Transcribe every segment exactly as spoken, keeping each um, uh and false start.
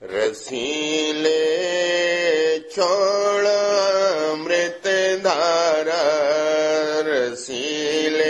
रसीले छोड़ अमृत धारा, रसीले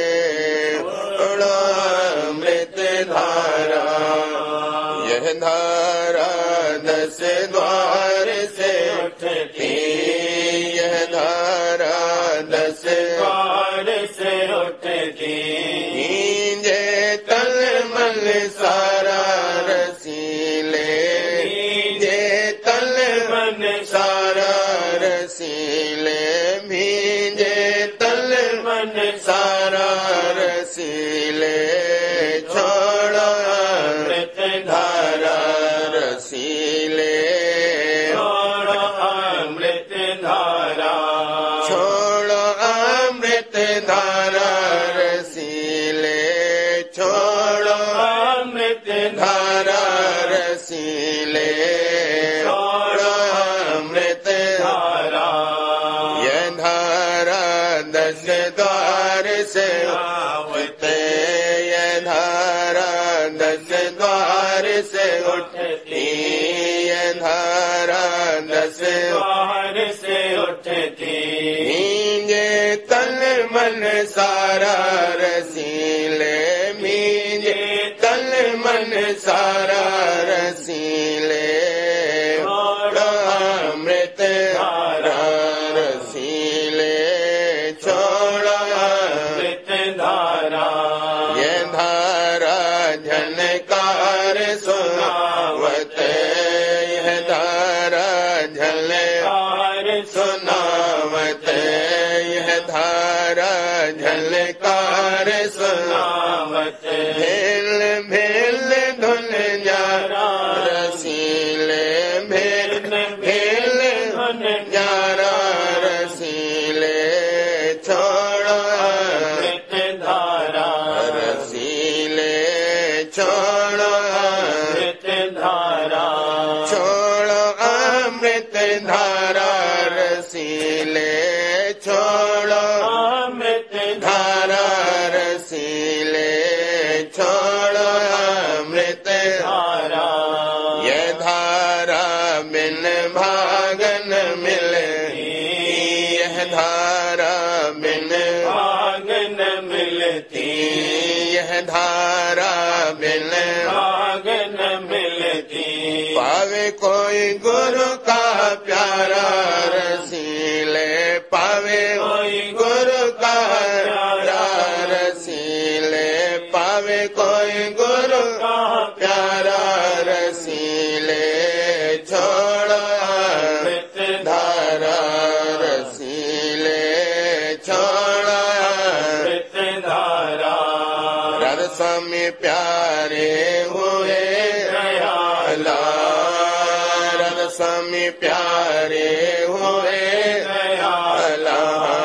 छोड़ अमृत धारा, यह धारा दस द्वार से उठती, यह धारा दस द्वार से उठती, भींजे तन मन सारा रसीले, भींजे तन मन सारा रसीले, भींजे तन मन सारा रसीले, छोड़ो अमृत धारा रसीले, छोड़ो अमृत धारा, छोड़ो अमृत धारा रसीले, छोड़ो अमृत धारा रसीले, छोड़ो अमृत धारा, यह धारा दस द्वार से उठते, यह धारा दस द्वार से उठती, यह धारा दस द्वार से उठती, भींजे तन मन सारा रसीले, भींजे तन मन सारा रसीले, छोड़ो अमृत धारा रसीले, छोड़ो अमृत धारा, यह धारा झनकार सुनावत, यह धारा झनकार सुनावत, यह धारा झनकार सुनावत, भेल भेल धुन जारा रसीले, भेल भेल धुन जारा रसीले, छोड़ो अमृत धारा रसीले, छोड़ो अमृत धारा, छोड़ो अमृत धारा रसीले, छोड़ो अमृत धारा रसीले, छोड़ो अमृत धारा, यह धारा बिन भागन मिलती, यह धारा बिन भागन मिलती, यह धारा बिन भागन मिलती, पावे कोई गुरु का प्यारा रसीले, पावे कोई गुरु का प्यारा रसीले, पावे कोई गुरु का प्यारा रसीले, छोड़ो अमृत धारा रसीले, छोड़ो अमृत धारा, राधा स्वामी प्यारे हुए दयाला, राधा स्वामी प्यारे हुए दयाला,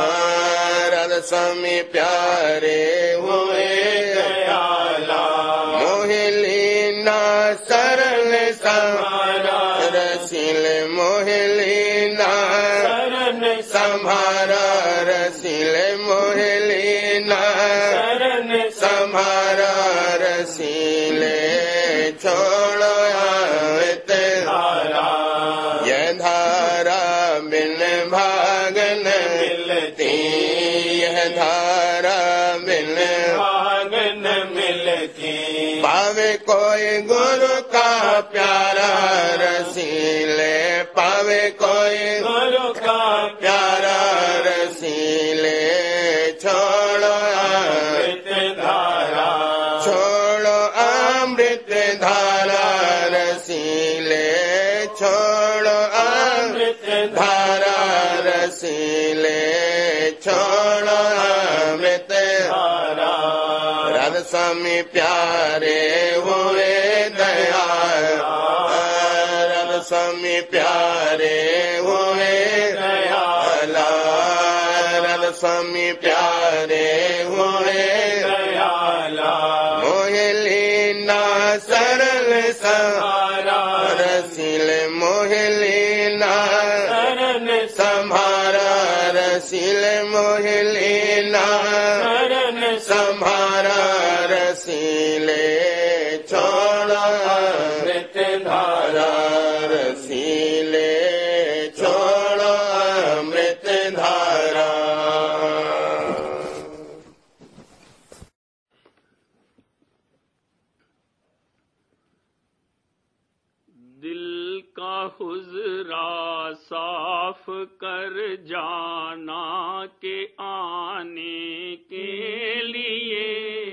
राधा स्वामी प्यारे हुए दयाला, मोहिलीना सरल संभारा रसीले, मोहिलीना सरल संभारा रसीले, मोहिलीना सरल संभारा रसीले, छोड़ो अमृत धारा, यह धारा बिन भागन मिलती, यह धारा बिन भागन मिलती, पावे कोई गुरु का प्यारा रसीले, पावे कोई गुरु का प्यारा रसीले, छोड़ो अमृत धारा, छोड़ो अमृत धारा रसीले, छोड़ो अमृत धारा रसीले, छोड़ो अमृत धारा, राधा स्वामी प्यारे हुए दयाला, राधा स्वामी प्यारे हुए दयाला, राधा स्वामी प्यारे हुए दयाला, मोहिलीना सरल संभारा रसीले, मोहिलीना सरल संभारा रसीले, मोहिलीना सरल संभारा रसीले, छोड़ो अमृत धारा حضرا صاف کر جانا کے آنے کے لیے،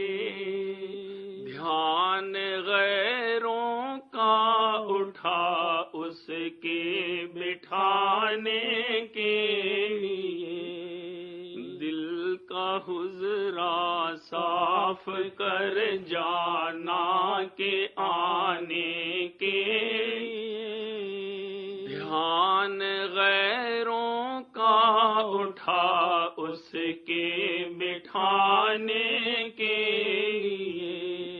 دھیان غیروں کا اٹھا اس کے بٹھانے کے لیے، دل کا حضرا صاف کر جانا کے آنے کے لیے، دھیان غیروں کا اٹھا اس کے بٹھانے کے لیے،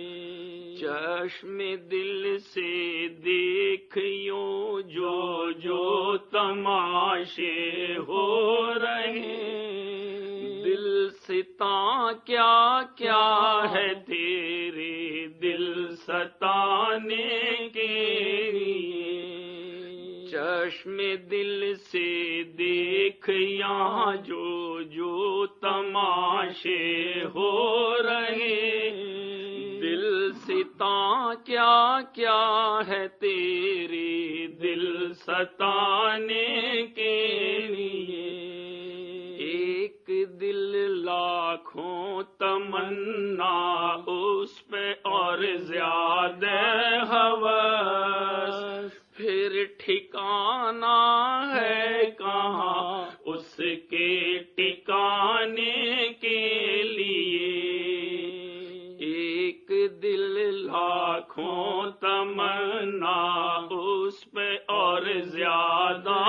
چشم دل سے دیکھیو جو جو تماشے ہو رہے، دل ستا کیا کیا ہے تیرے دل ستانے کے لیے، چشم دل سے دیکھ یہاں جو جو تماشے ہو رہے، دل ستا کیا کیا ہے تیرے دل ستانے کے لیے، ایک دل لاکھوں تمنا اس پہ اور زیادہ ہوس، پھر ٹھکانا ہے کہاں اس کے ٹھکانے کے لیے، ایک دل لاکھوں تمنا اس پہ اور زیادہ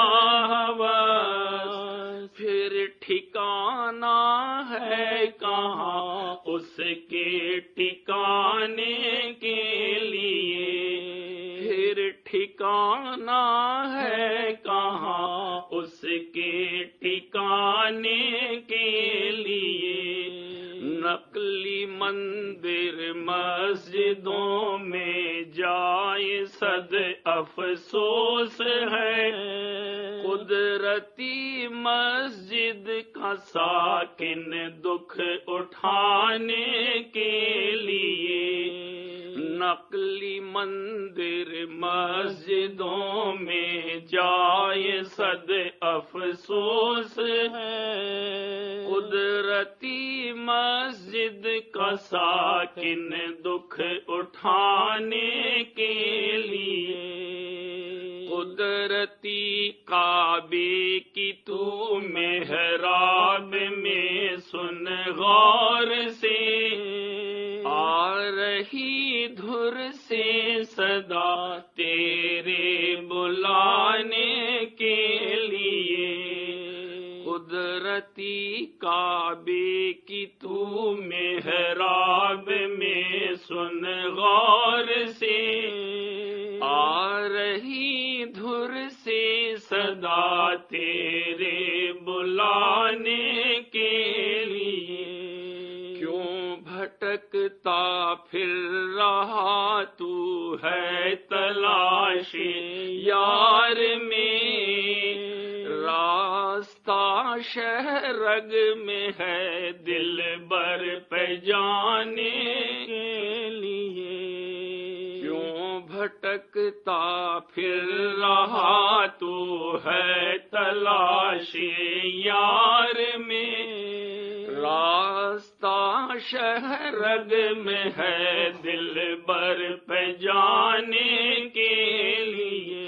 ہوس، پھر ٹھکانا ہے کہاں اس کے ٹھکانے کے لیے، پھر ٹھکانا ہے کہاں اس کے ٹھکانے کے لیے، نقلی مندر مسجدوں میں جائے صد افسوس ہے، قدرتی مسجد کا ساکن دکھ اٹھانے کے لیے، نقلی مندر مسجدوں میں جائے صد افسوس ہے، قدرتی مسجد کا ساکن دکھ اٹھانے کے لیے، قدرتی کعبے کی تو محراب میں سن غور سے، آ رہی دھر سے صدا تیرے بلانے کے لیے، قدرتی کعبے کی تو محراب میں سن غور سے، آ رہی دھر سے صدا تیرے بلانے کے لیے، کیوں بھٹکتا پھر رہا تو ہے تلاش یار میں، راستہ شہرگ میں ہے دل بر پہ جانے کے لیے، کیوں بھٹکتا پھر رہا تو ہے تلاش یار میں، راستہ شہرگ میں ہے دل بر پہ جانے کے لیے،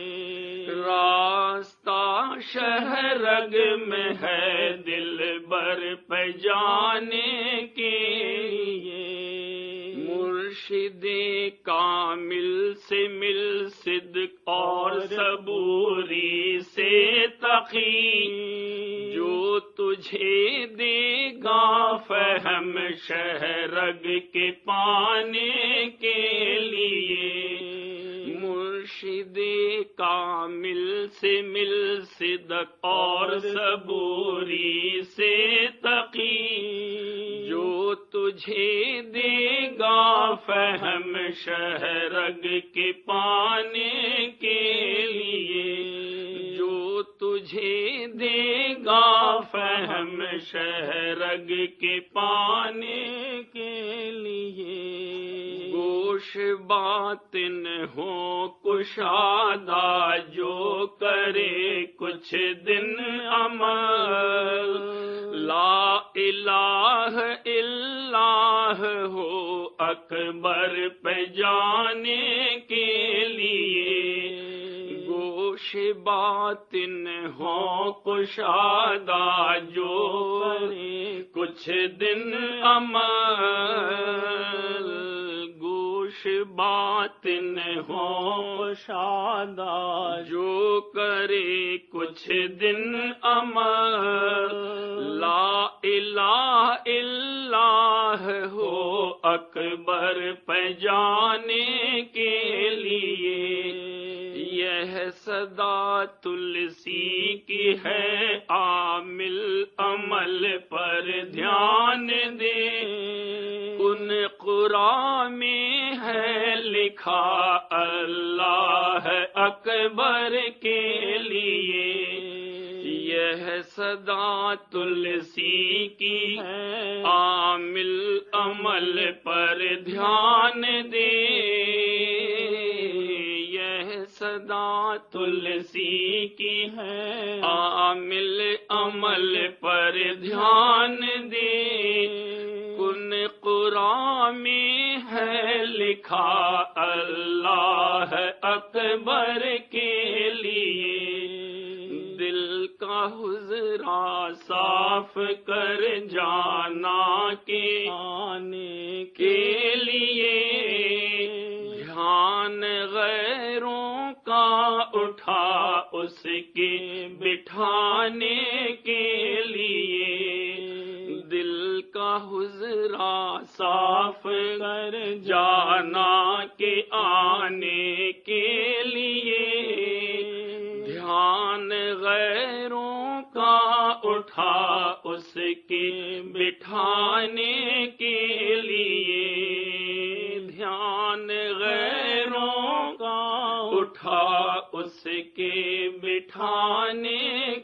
راستہ شہرگ میں ہے دل بر پہ جانے کے لیے، مرشد کامل سے مل صدق اور صبوری سے تقی، جو تجھے دے گا فہم شہرگ کے پانے کے لیے، مرشد کامل سے مل صدق اور صبوری سے تقی، جو تجھے دے گا فہم شہرگ کے پانے کے لیے، جو تجھے دے گا فہم شہرگ کے پانے کے لیے، گوش باطن ہو کشادہ جو کرے کچھ دن عمل، لا الہ الا ہو اکبر پہ جانے کے لیے، گوش باطن ہو کشادہ جو کرے کچھ دن عمل، گوش باطن ہو کشادہ جو کرے کچھ دن عمل، لا الہ الا ہو اکبر پہ جانے کے لیے، یہ صدا تلسی کی ہے عامل عمل پر دھیان دے، ان قرآن میں ہے لکھا اللہ اکبر کے لیے، یہ صدا تلسی کی ہے عامل عمل پر دھیان دے، یہ صدا تلسی کی ہے عامل عمل پر دھیان دے، کن قرآن میں ہے لکھا اللہ اکبر کے لیے، دل کا حضرا صاف کر جانا کے آنے کے لیے، دھیان غیروں کا اٹھا اس کے بٹھانے کے لیے، دل کا حضرا صاف کر جانا کے آنے کے لیے، دھیان غیروں کا اٹھا اس کے بٹھانے کے لیے، دھیان غیروں کا اٹھا اس کے بٹھانے